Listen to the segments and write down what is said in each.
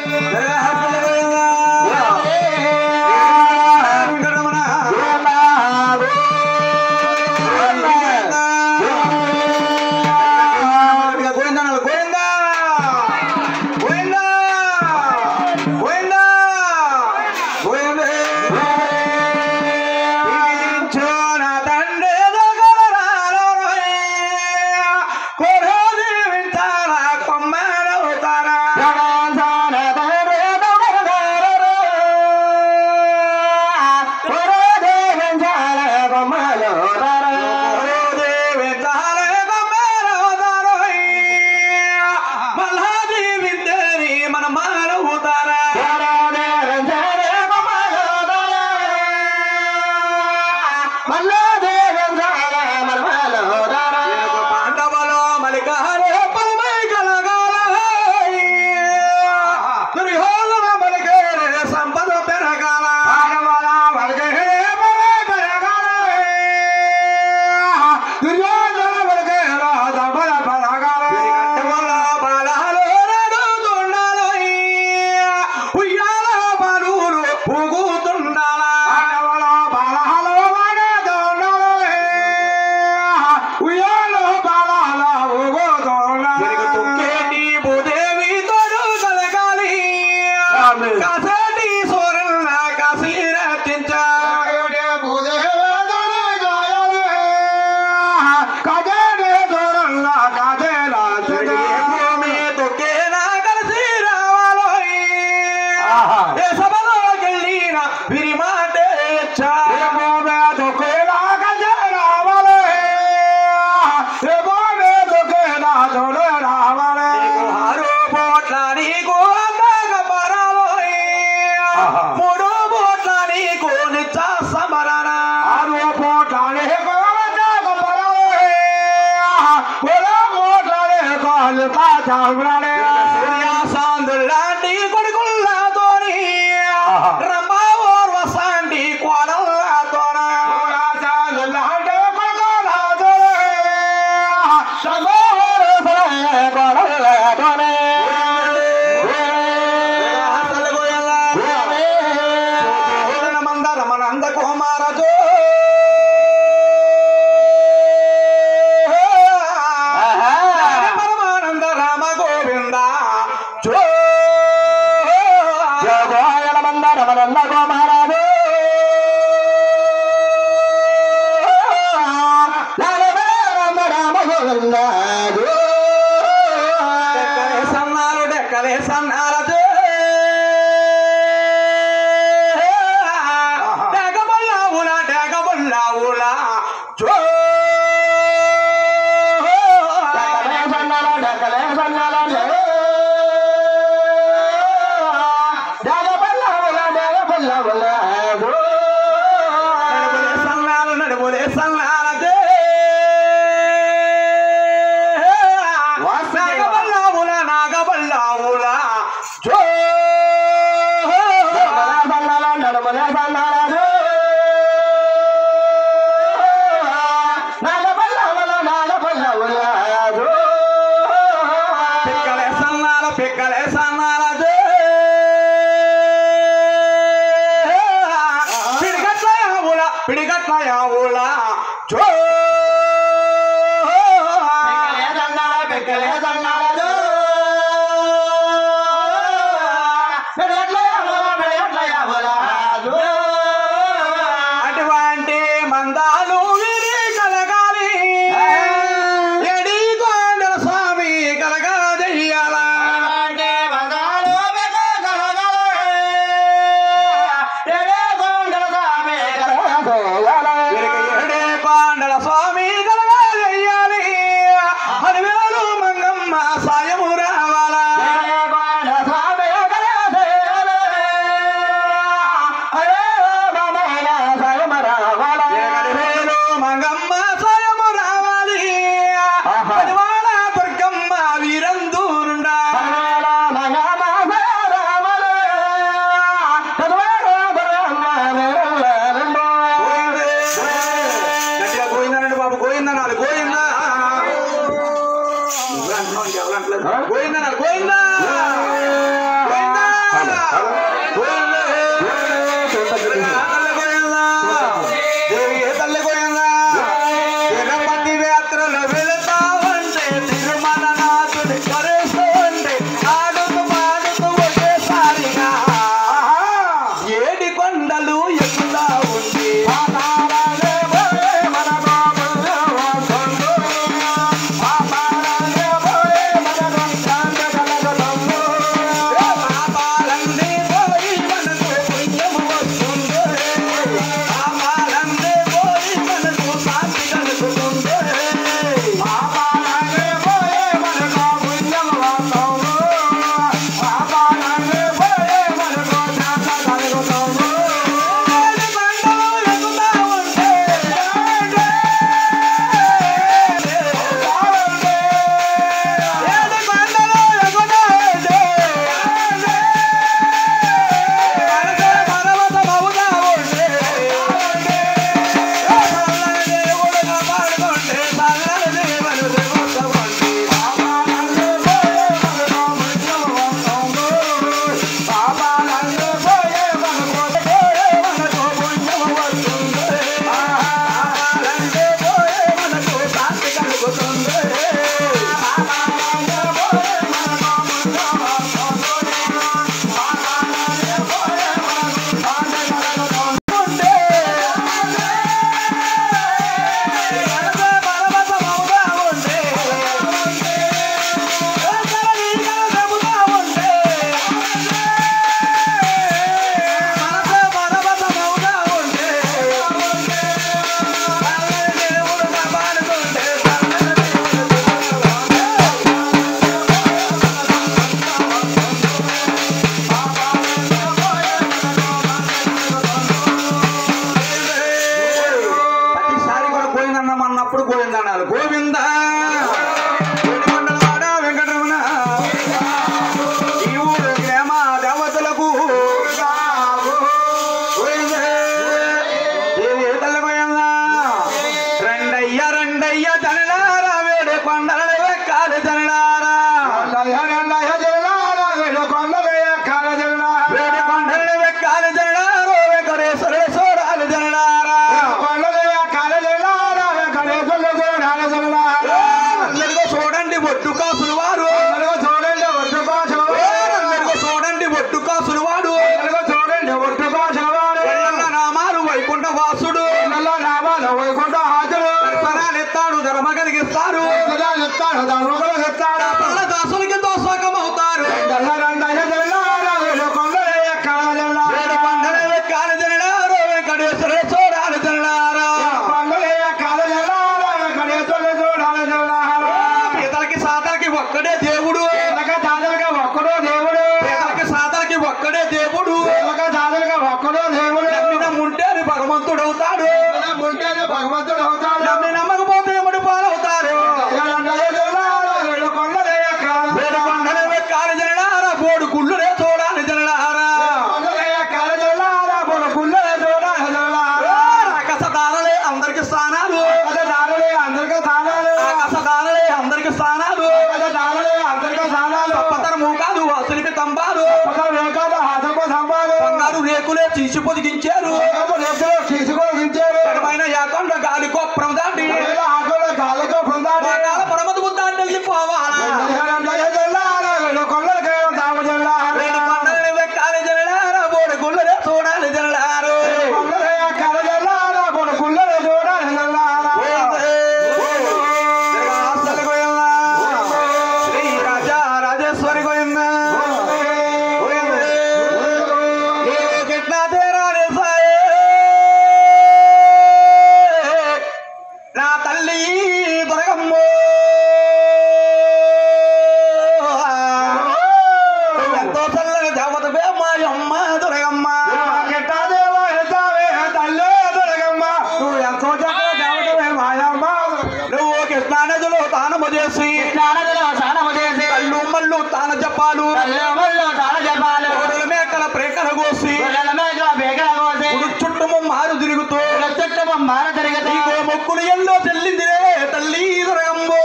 అరే ఒట్టు కాసులు వాడు చూడండి ఒట్టు కాసులు వాడు నామాలు వైకుంఠ వాసుడు నామాలు వైకుంఠ హాజరు ఎత్తాడు ధర్మ కలిగిస్తారు ఇస్తాడు ధర్మ కలిగిస్తాడు దాసులకి దోషకమవుతారు వెంకటేశ్వర చూడాలి జల్లారా పేదలకి సాధనకి ఒక్కడే దేవుడు ఒక్కడో దేవుడు పేదలకి సాధనకి ఒక్కడే దేవుడు ఒక్కడో దేవుడు నమ్మినముంటేని భగవంతుడు అవుతాడు భగవంతుడు అవుతాడు నమ్మి నమ్మకపోతే ఎముడి పాలవుతారు కాలి జల్లారా బోడు గుళ్ళునే చూడాలి జల్లారా ఆకాశదారులే అందరికి స్థానాలు ఆకాశదారులే అందరికి స్థానాలు తప్పతరము కాదు అసలుకి తంబాలు బంగారు రేకులే చీసి పొదిగించారు ఘనమైన యాకొండ గాలి గొప్పం దాటి పరమతి బుద్ధాన్ని వెళ్ళిపోవాలా కాలి జల్లారా బోడు గుళ్ళునే చూడాలి జల్లారు శ్రీ రాజా రాజేశ్వరి గోవింద నా తల్లి దొరకమ్మో ఎంతో చల్లని దేవతవే మాయమ్మ దొరకమ్మ నువ్వు ఎంతో చక్కని దేవతవే మాయమ్మ నువ్వు కృష్ణా నదిలో తానము చేసి కళ్ళు మళ్ళు తాన జపాలు గొర్రెల మేకల ప్రేకల కోసి చుట్టము మారు తిరుగుతూ నీకు మొక్కులు ఎల్లో చెల్లిందిరే తల్లి దొరకమ్మో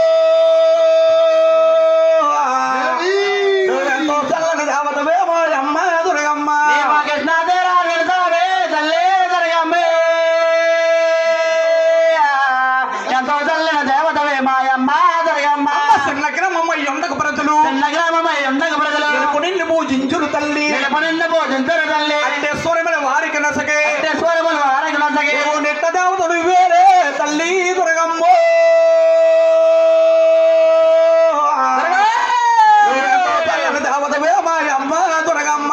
నువ్వెంతో చల్లని దేవతవే మాయమ్మ దొరకమ్మ ఎంతో చల్లని దేవతవే మాయమ్మ దొరకమ్మ చిన్న గ్రామమ్మ ఎండకు ప్రజలు ఎలుపు నిన్ను పూజించురు తల్లి తల్లి అంటే స్వరమైన వారికి నసకే స్వరములు వారికి నచ్చగే నువ్వు నిట్ట దేవతడు వేరే తల్లి దొరకమ్మో దేవతవే మాయమ్మ దొరకమ్మ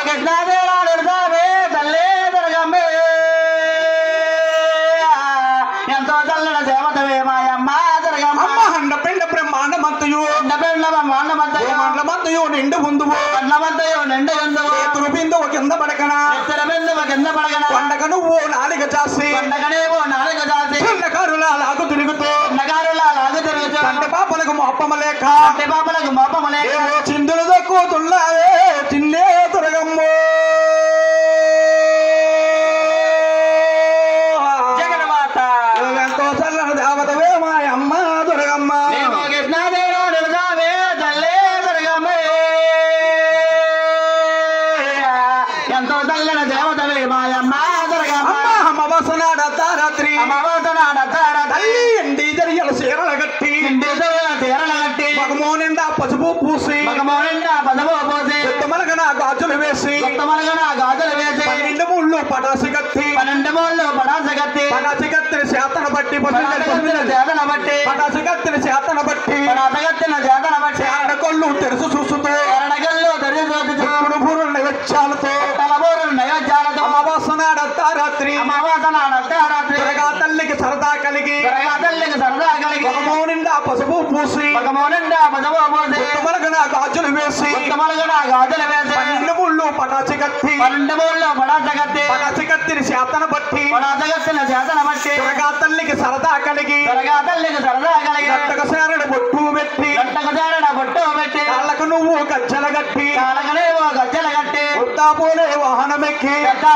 ఎంతో చల్లని దేవతవే మాయమ్మ దొరకమ్మ అమ్మ హండ పిండ బ్రహ్మాండమంతయు మండమంతయు నిండు ముందు ఎత్తురు బిందువు కింద పడకనా పండగ నువ్వు నాలుగ చాసి చిన్నకారులా లాగు తిరుగుతూ కంటి పాపలకు మోపమలేక ఏవో చిందులు దక్కుతున్నావే చిన్నే దొరగమ్మో జగన్మాత ఎంతో చల్లని దేవతవే మాయమ్మ దొరగమ్మ ఎంతో చల్లని దేవతవే మాయమ్మ దొరకమ్మ అమ్మవసనాడ తారాత్రి తల్లి ఎండి జరిగల చీరల గట్టి మగమో నిండా పసుపు పూసి చెత్తమలగన గాజులు వేసి పన్నెండు ముళ్ళు పటాసి కత్తి పటాసి కత్తిని చేతన బట్టి పటాసి కత్తిని చేతన బట్టి కొళ్ళు తెరుసు చూసుతూ నైవేద్యాలతో అమావాసనాడ తారాత్రి త్వరగా తల్లికి సరదా కలిగి మగమో నిండా పసుపు పూసి మలగన గాజులు వేసి పన్నెండు ముళ్ళు పటాసి కత్తి పటాసి కత్తిని చేతన బట్టి త్వరగా తల్లికి సరదా కలిగి రక్తకసారణ బొట్టు పెట్టి కాళ్ళకు నువ్వు గజ్జల గట్టి వృద్ధాపోలే వాహనమెక్కి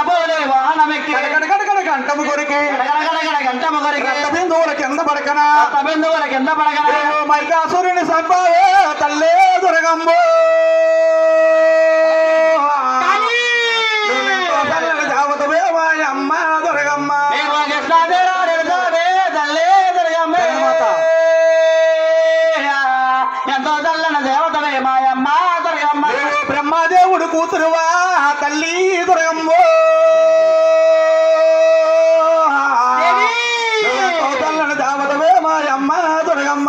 గడగడ గంటము కొరికి బిందువుల కింద పడకనా మైకాసురుని సంపాయే తల్లే దొరగమ్మో దేవతవే మాయమ్మ దొరగమ్మ ఎంతో చల్లని దేవతవే మాయమ్మ దొరకమ్మ బ్రహ్మదేవుడు దేవుడు కూతురువా తల్లి దుర్గమ్మో దేవతవే మాయమ్మ దుర్గమ్మ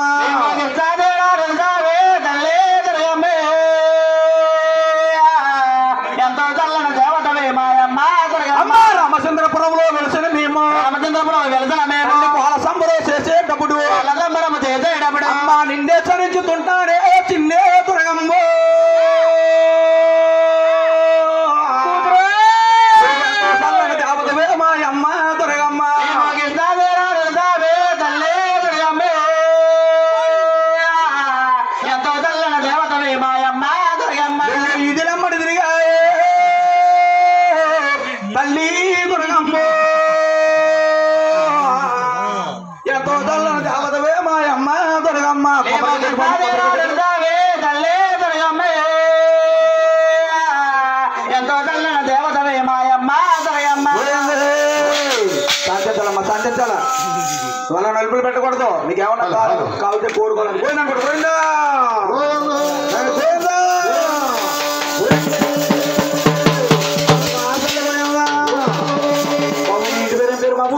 ఎంతో చల్లని దేవతవే మాయమ్మ దుర్గమ్మ రామచంద్రపురంలో వెలిసిన మేము రామచంద్రపురం వెళ్తున్న మేము పాల సంబరం చేసేటప్పుడు సంబరము చేసేటప్పుడు అమ్మ నిన్నే చరించుతుంటానే చిన్నే దుర్గమ్మో దేవతవే మాయమ్మ దుర్గమ్మ ఎంతో చల్లని దేవతవే మాయమ్మ దుర్గమ్మ ఇది నమ్మడి తిరిగాయే తల్లి దుర్గమ్మ ఎంతో చల్లని దేవతవే మాయమ్మ దుర్గమ్మ తల్లే దుర్గమ్మ ఎంతో చల్లని దేవతవే మాయమ్మ దుర్గమ్మ శాంతించాలమ్మ శాంతించాల వాళ్ళ నలుపులు పెట్టకూడదు నీకేమన్నా కావాలంటే కోరుకోవాలి పోయినా కూడా పోయిందా ఇంటి పేరు ఏం పేరు బాబు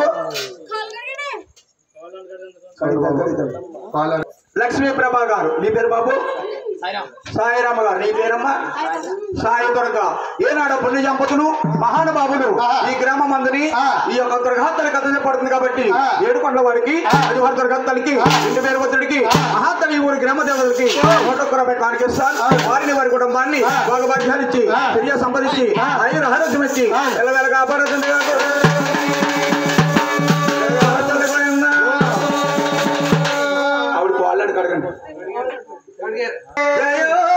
లక్ష్మీ ప్రభా గారు నీ పేరు బాబు సాయిరామ గారు నీ పేరమ్మా సాయి దుర్గ ఏనాడు పుణ్య సంపతులు మహానుభావులు ఈ గ్రామం అందరి ఈ యొక్క దుర్గాత్తల కథ చెప్పబడుతుంది కాబట్టి ఏడుకొండల వారికి అదివారి దుర్గాత్తలకి ఇంటి పేరు వద్దుడికి మహాత్తలి ఊరి గ్రామ దేవతలకి 101 రూపాయలు కానికిస్తాను వారిని వారి కుటుంబాన్ని భోగభాగ్యాలిచ్చి పెరియ సంపదించి ఐదు ఆరోగ్యం ఇచ్చి ఎల్లవేళ కాపాడుతుంది ఆవిడ వాళ్ళని కడగండి